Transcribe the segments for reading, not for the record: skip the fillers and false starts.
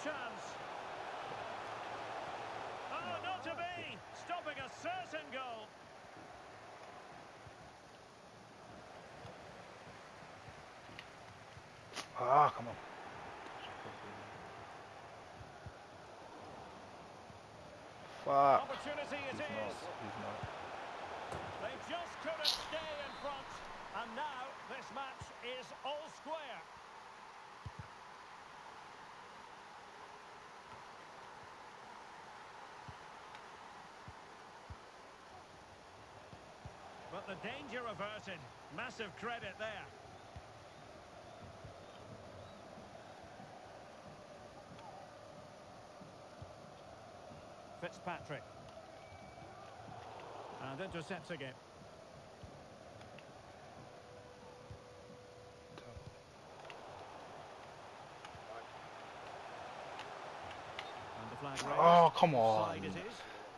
chance. Oh, not to be. Stopping a certain goal. Ah, come on. Fuck. Opportunity it is. He's not. They just couldn't stay in front. And now this match is all square. But the danger averted. Massive credit there. Fitzpatrick. And intercepts again. And the flag raised. Oh, come Offside on. it is.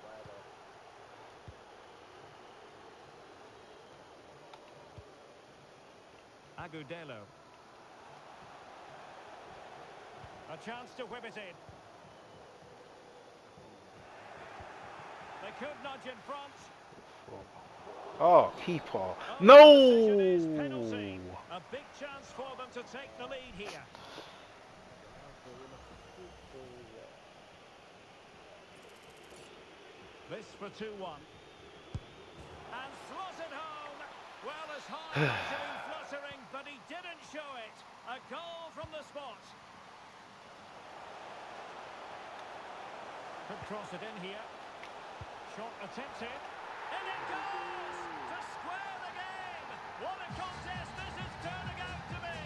Agudelo. A chance to whip it in. They could nudge in front. Oh, keeper. Oh, No! the decision is penalty. A big chance for them to take the lead here. This for 2-1. And slotted home. Well, his heart must have been fluttering, but he didn't show it. A goal from the spot. Could cross it in here. Shot attempted. And it goes! To square the game! What a contest this is turning out to be!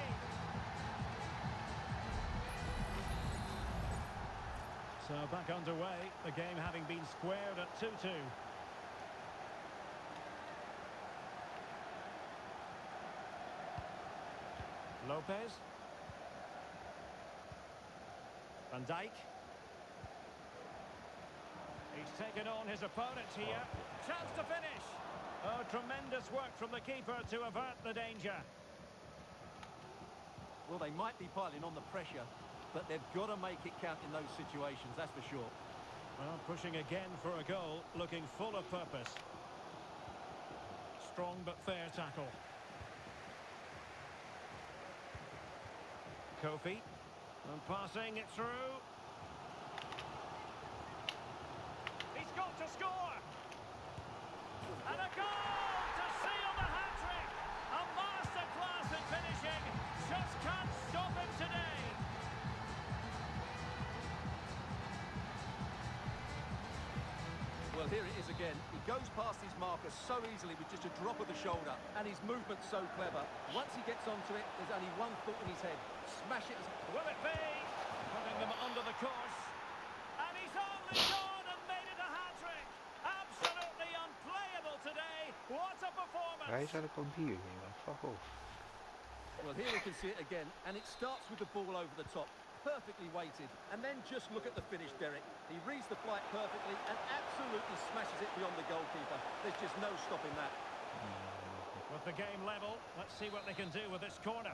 So back underway, the game having been squared at 2-2. Lopez. Van Dijk. He's taken on his opponent here. Chance to finish. Oh, tremendous work from the keeper to avert the danger. Well, they might be piling on the pressure, but they've got to make it count in those situations, that's for sure. Well, pushing again for a goal, looking full of purpose. Strong but fair tackle. Kofi. And passing it through. He's got to score! And a goal to seal the hat-trick! A masterclass in finishing. Just can't stop him today. Well, here it is again. He goes past his marker so easily with just a drop of the shoulder, and his movement's so clever. Once he gets onto it, there's only one thought in his head. Smash it. Will it be? Putting them under the course. And he's only gone and made it a hat-trick. Absolutely unplayable today. What a performance. Why is that a computer game, man? Fuck off. Well, here we can see it again, and it starts with the ball over the top. Perfectly weighted, and then just look at the finish, Derek. He reads the flight perfectly and absolutely smashes it beyond the goalkeeper. There's just no stopping that. With the game level, let's see what they can do with this corner.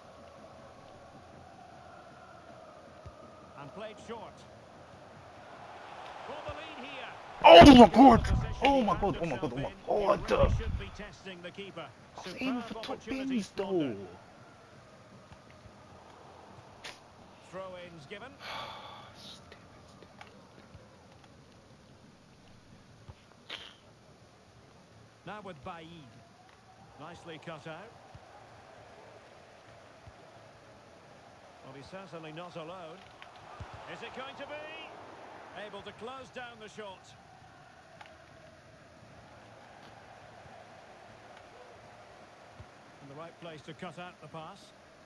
And played short. For the lead here. Oh my god! Oh my god, oh my god, oh my god! Really should be testing the keeper. I was aiming for top bins though. Throw-ins given. Now with Baid. Nicely cut out. Well, he's certainly not alone. Is it going to be? Able to close down the shot. In the right place to cut out the pass.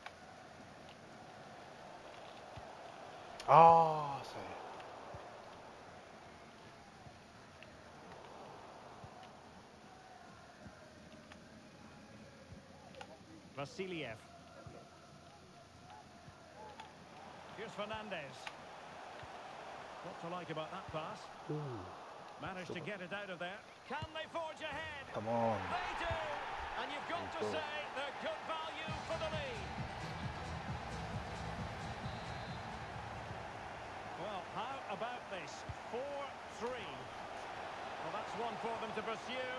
Oh, sorry. Vasiliev. Here's Fernandez. What to like about that pass? Ooh. Managed to get it out of there. Can they forge ahead? Come on. They do! And you've got to say they're good value for the lead. for them to pursue.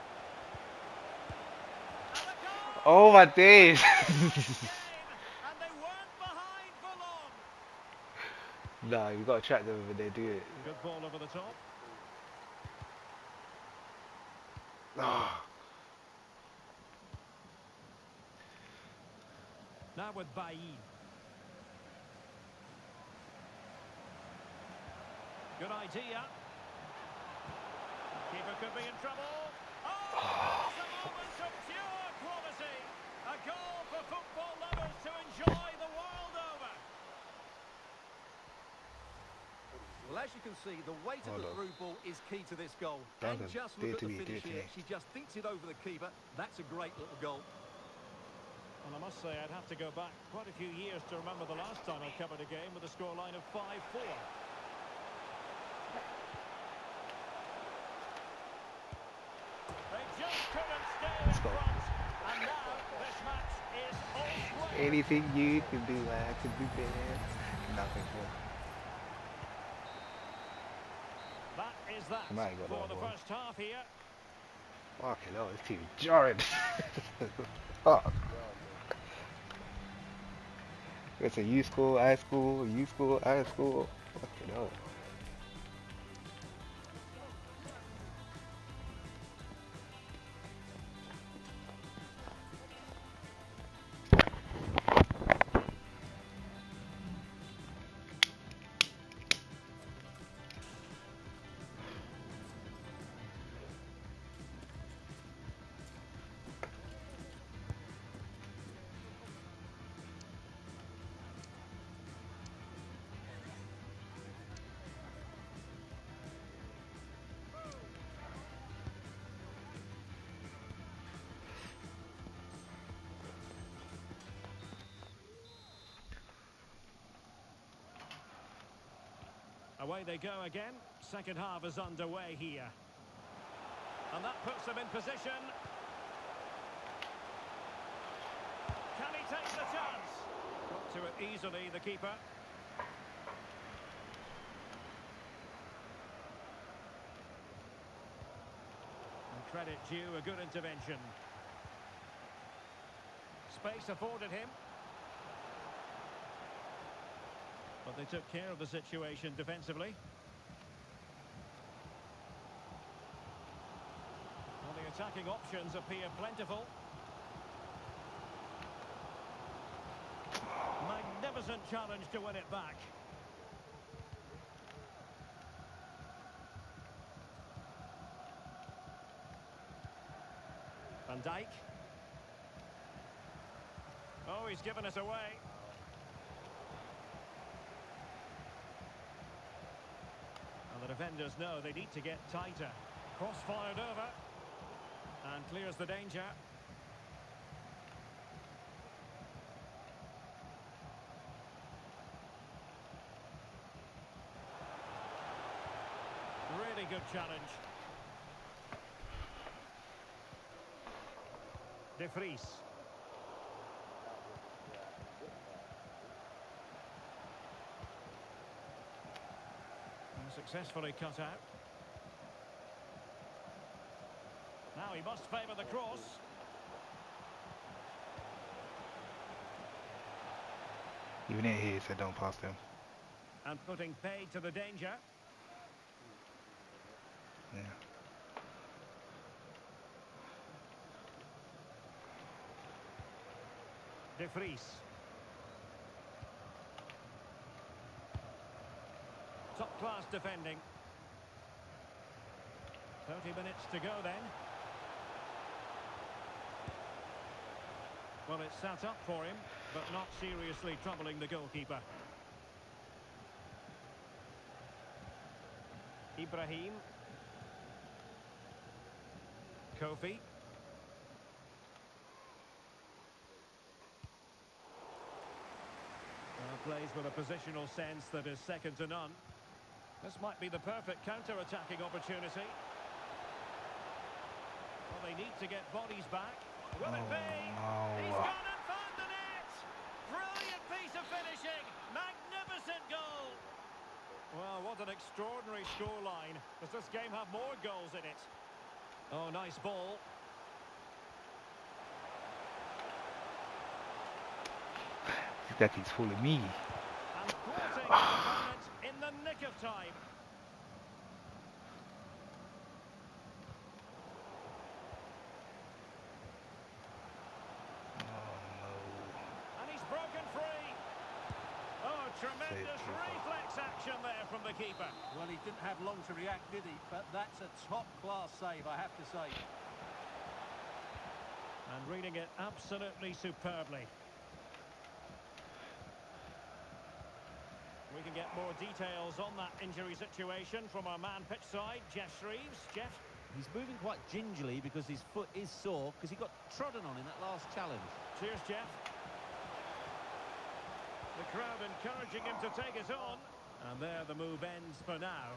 And a goal! Oh my days. And they weren't behind for long. Nah, you gotta track them when they do it. Good ball over the top. Ah. Now with Bailly. Good idea. Keeper could be in trouble. Oh, it's a moment of pure quality. A goal for football lovers to enjoy the world over. Well, as you can see, the weight of the Hold on. through ball is key to this goal. That And was just dear look to at the me, dear finish to here. me. She just thinks it over the keeper. That's a great little goal. And I must say, I'd have to go back quite a few years to remember the last time I covered a game with a scoreline of 5-4. They just couldn't stay in Let's go. front. And now this match is all square. Anything you can do, I can do better. Nothing more. That is that I might go for down the one. first half here. Fucking hell, this TV jarring. Fuck. It's a U school, I school, U school, I school. Fucking hell. Away they go again. Second half is underway here. And that puts them in position. Can he take the chance? Got to it easily, the keeper. And credit due, a good intervention. Space afforded him. But they took care of the situation defensively. Well, the attacking options appear plentiful. Magnificent challenge to win it back. Van Dijk. Oh, he's given us away. And the defenders know they need to get tighter. Cross fired over. And clears the danger. Really good challenge. De Vries. And successfully cut out. Now he must favour the cross. Even in here, he said don't pass them. And putting paid to the danger. Yeah. De Vries. Top class defending. 30 minutes to go then. Well, it's sat up for him, but not seriously troubling the goalkeeper. Ibrahim. Kofi. Plays with a positional sense that is second to none. This might be the perfect counter-attacking opportunity. Well, they need to get bodies back. Will it be? He's gone and found the net! Brilliant piece of finishing! Magnificent goal! Well, what an extraordinary scoreline. Does this game have more goals in it? Oh, nice ball. That he's fooling me. And thwarting his opponent in the nick of time. And he's broken free. Oh, tremendous reflex action there from the keeper. Well, he didn't have long to react, did he? But that's a top-class save, I have to say. And reading it absolutely superbly. We can get more details on that injury situation from our man pitch side, Jeff Shreves. Jeff? He's moving quite gingerly because his foot is sore because he got trodden on in that last challenge. Cheers, Jeff. The crowd encouraging him to take it on. And there the move ends for now.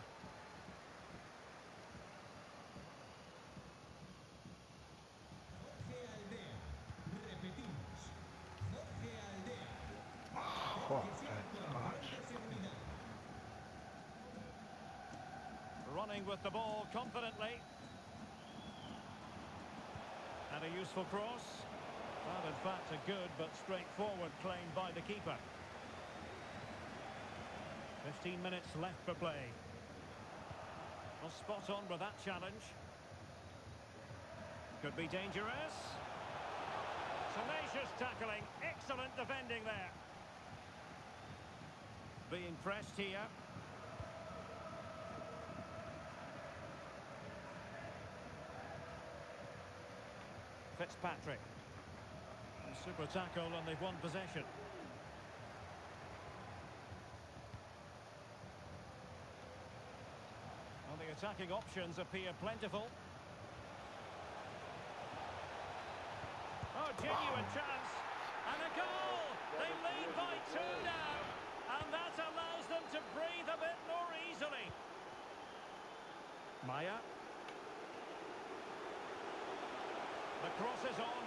Oh, that's harsh. Running with the ball confidently. And a useful cross. Well, in fact, a good but straightforward claim by the keeper. 15 minutes left for play. Well, spot on with that challenge. Could be dangerous. Tenacious tackling. Excellent defending there. Being pressed here. Fitzpatrick. Super tackle and they've won possession. Well, the attacking options appear plentiful. Oh, genuine chance. And a goal! They lead by 2 now. And that allows them to breathe a bit more easily. Maya. The cross is on.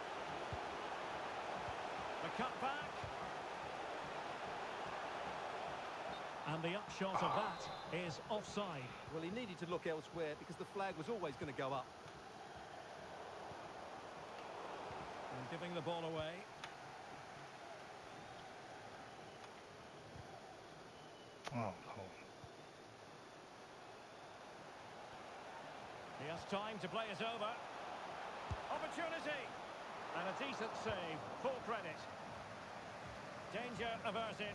The cut back. And the upshot of that is offside. Well, he needed to look elsewhere because the flag was always going to go up. And giving the ball away. Oh, He has time to play it over. Opportunity. And a decent save. Full credit. Danger averted.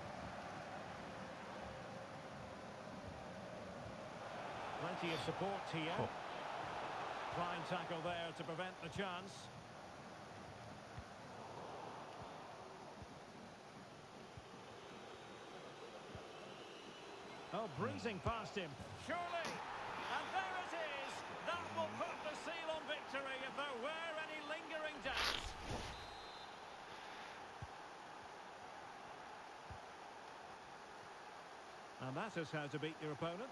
Plenty of support here. Oh. Fine tackle there to prevent the chance. Oh, breezing past him. Surely. And there it is. That will put the seal on victory if there were any lingering doubts. And that is how to beat your opponent.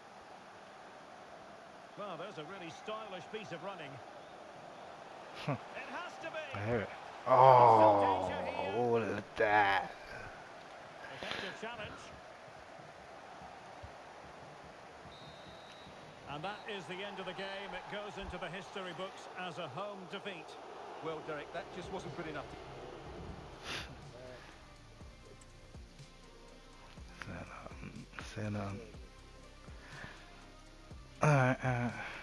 Well, there's a really stylish piece of running. It has to be. I hear it. Oh, look at that. Effective challenge. And that is the end of the game. It goes into the history books as a home defeat. Well, Derek, that just wasn't good enough. Say nothing. Alright,